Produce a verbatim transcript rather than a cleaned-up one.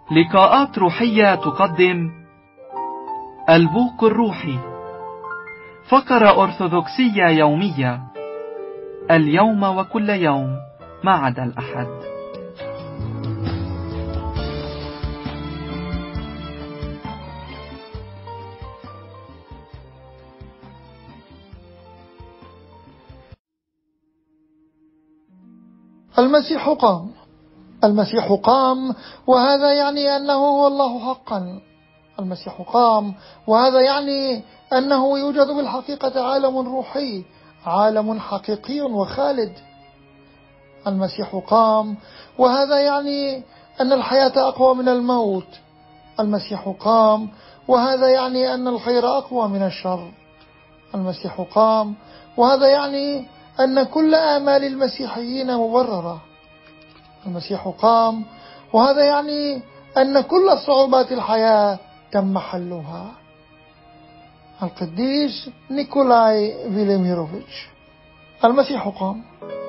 لقاءات روحية تقدم البوق الروحي، فقرة أرثوذكسية يومية، اليوم وكل يوم ما عدا الأحد. المسيح قام. المسيح قام، وهذا يعني أنه هو الله حقا. المسيح قام، وهذا يعني أنه يوجد بالحقيقة عالم روحي، عالم حقيقي وخالد. المسيح قام، وهذا يعني أن الحياة أقوى من الموت. المسيح قام، وهذا يعني أن الخير أقوى من الشر. المسيح قام، وهذا يعني أن كل آمال المسيحيين مبررة. المسيح قام، وهذا يعني أن كل صعوبات الحياة تم حلها. القديس نيكولاي فيليميروفيتش. المسيح قام.